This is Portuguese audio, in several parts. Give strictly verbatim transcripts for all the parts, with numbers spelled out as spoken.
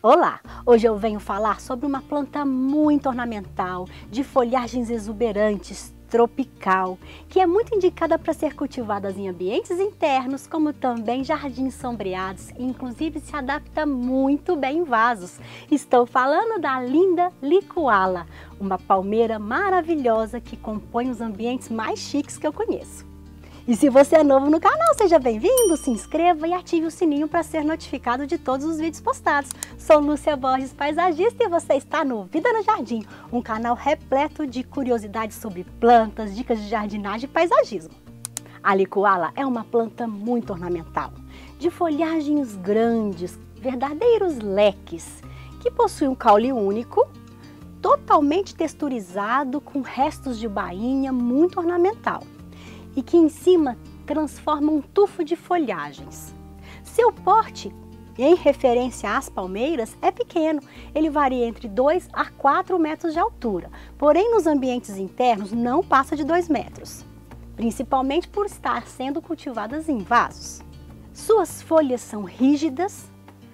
Olá! Hoje eu venho falar sobre uma planta muito ornamental, de folhagens exuberantes, tropical, que é muito indicada para ser cultivada em ambientes internos, como também jardins sombreados, e inclusive se adapta muito bem em vasos. Estou falando da linda Licuala, uma palmeira maravilhosa que compõe os ambientes mais chiques que eu conheço. E se você é novo no canal, seja bem-vindo, se inscreva e ative o sininho para ser notificado de todos os vídeos postados. Sou Lúcia Borges, paisagista, e você está no Vida no Jardim, um canal repleto de curiosidades sobre plantas, dicas de jardinagem e paisagismo. A Licuala é uma planta muito ornamental, de folhagens grandes, verdadeiros leques, que possui um caule único, totalmente texturizado, com restos de bainha, muito ornamental, e que em cima transforma um tufo de folhagens. Seu porte, em referência às palmeiras, é pequeno, ele varia entre dois a quatro metros de altura, porém nos ambientes internos não passa de dois metros, principalmente por estar sendo cultivadas em vasos. Suas folhas são rígidas,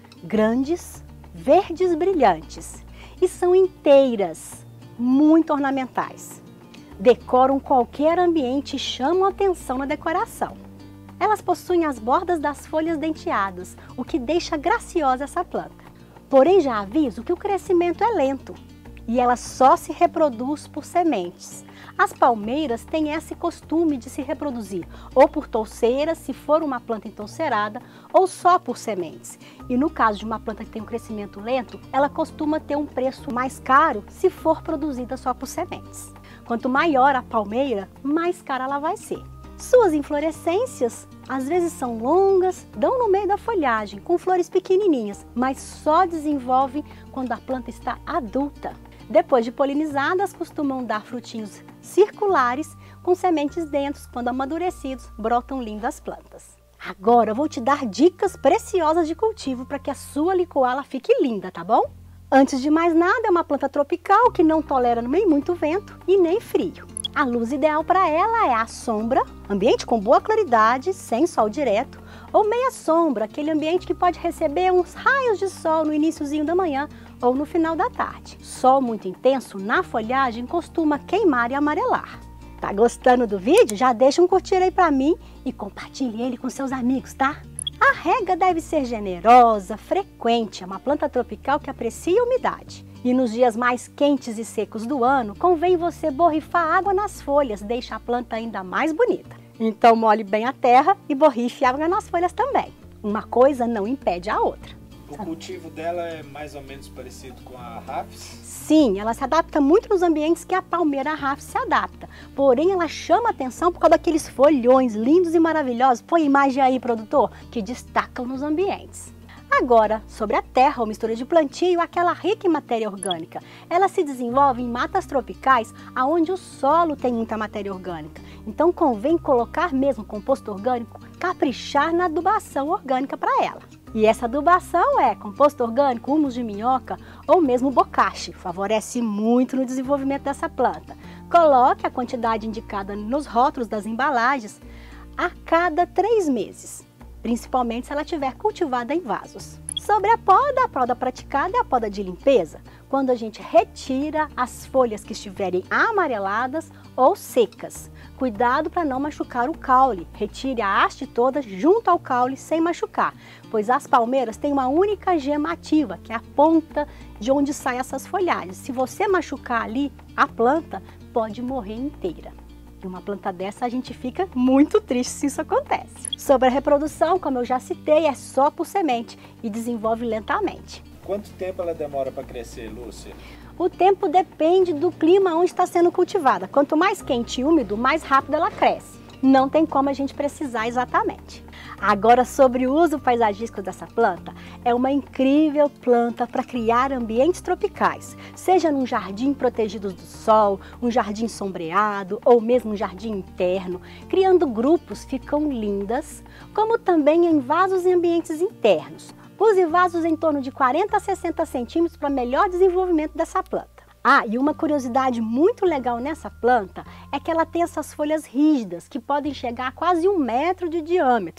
grandes, verdes brilhantes e são inteiras, muito ornamentais. Decoram qualquer ambiente e chamam atenção na decoração. Elas possuem as bordas das folhas denteadas, o que deixa graciosa essa planta. Porém, já aviso que o crescimento é lento e ela só se reproduz por sementes. As palmeiras têm esse costume de se reproduzir ou por touceiras, se for uma planta entouceirada, ou só por sementes. E no caso de uma planta que tem um crescimento lento, ela costuma ter um preço mais caro se for produzida só por sementes. Quanto maior a palmeira, mais cara ela vai ser. Suas inflorescências às vezes são longas, dão no meio da folhagem, com flores pequenininhas, mas só desenvolvem quando a planta está adulta. Depois de polinizadas, costumam dar frutinhos circulares com sementes dentro. Quando amadurecidos, brotam lindas plantas. Agora eu vou te dar dicas preciosas de cultivo para que a sua Licuala fique linda, tá bom? Antes de mais nada, é uma planta tropical que não tolera nem muito vento e nem frio. A luz ideal para ela é a sombra, ambiente com boa claridade, sem sol direto, ou meia sombra, aquele ambiente que pode receber uns raios de sol no iniciozinho da manhã ou no final da tarde. Sol muito intenso na folhagem costuma queimar e amarelar. Tá gostando do vídeo? Já deixa um curtir aí para mim e compartilhe ele com seus amigos, tá? A rega deve ser generosa, frequente, é uma planta tropical que aprecia a umidade. E nos dias mais quentes e secos do ano, convém você borrifar água nas folhas, deixa a planta ainda mais bonita. Então molhe bem a terra e borrife água nas folhas também. Uma coisa não impede a outra. O cultivo dela é mais ou menos parecido com a Rhapis? Sim, ela se adapta muito nos ambientes que a palmeira Rhapis se adapta. Porém, ela chama atenção por causa daqueles folhões lindos e maravilhosos, põe imagem aí, produtor, que destacam nos ambientes. Agora, sobre a terra ou mistura de plantio, aquela rica em matéria orgânica. Ela se desenvolve em matas tropicais, onde o solo tem muita matéria orgânica. Então, convém colocar mesmo composto orgânico, caprichar na adubação orgânica para ela. E essa adubação é composto orgânico, humus de minhoca ou mesmo bocache. Favorece muito no desenvolvimento dessa planta. Coloque a quantidade indicada nos rótulos das embalagens a cada três meses, principalmente se ela estiver cultivada em vasos. Sobre a poda, a poda praticada é a poda de limpeza, quando a gente retira as folhas que estiverem amareladas ou secas. Cuidado para não machucar o caule, retire a haste toda junto ao caule sem machucar, pois as palmeiras têm uma única gema ativa, que é a ponta de onde saem essas folhagens. Se você machucar ali a planta, pode morrer inteira. E uma planta dessa a gente fica muito triste se isso acontece. Sobre a reprodução, como eu já citei, é só por semente e desenvolve lentamente. Quanto tempo ela demora para crescer, Lúcia? O tempo depende do clima onde está sendo cultivada. Quanto mais quente e úmido, mais rápido ela cresce. Não tem como a gente precisar exatamente. Agora, sobre o uso paisagístico dessa planta, é uma incrível planta para criar ambientes tropicais, seja num jardim protegido do sol, um jardim sombreado ou mesmo um jardim interno. Criando grupos ficam lindas, como também em vasos e ambientes internos. Use vasos em torno de quarenta a sessenta centímetros para melhor desenvolvimento dessa planta. Ah, e uma curiosidade muito legal nessa planta é que ela tem essas folhas rígidas que podem chegar a quase um metro de diâmetro.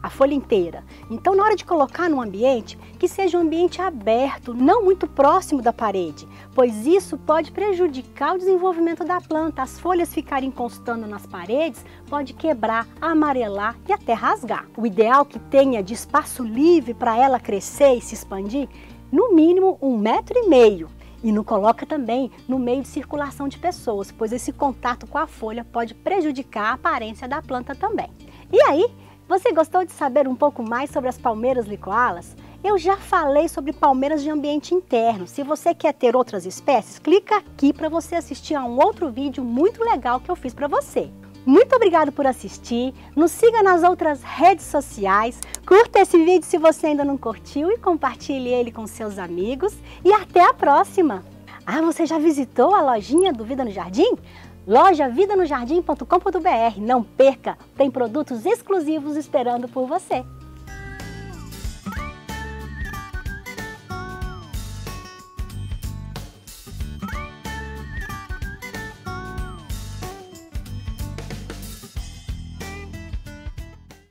a folha inteira. Então, na hora de colocar no ambiente, que seja um ambiente aberto, não muito próximo da parede, pois isso pode prejudicar o desenvolvimento da planta. As folhas ficarem encostando nas paredes, pode quebrar, amarelar e até rasgar. O ideal que tenha de espaço livre para ela crescer e se expandir, no mínimo um metro e meio. E não coloca também no meio de circulação de pessoas, pois esse contato com a folha pode prejudicar a aparência da planta também. E aí, você gostou de saber um pouco mais sobre as palmeiras licoalas? Eu já falei sobre palmeiras de ambiente interno. Se você quer ter outras espécies, clica aqui para você assistir a um outro vídeo muito legal que eu fiz para você. Muito obrigado por assistir, nos siga nas outras redes sociais, curta esse vídeo se você ainda não curtiu e compartilhe ele com seus amigos e até a próxima! Ah, você já visitou a lojinha do Vida no Jardim? loja vida no jardim ponto com ponto br. Não perca, tem produtos exclusivos esperando por você!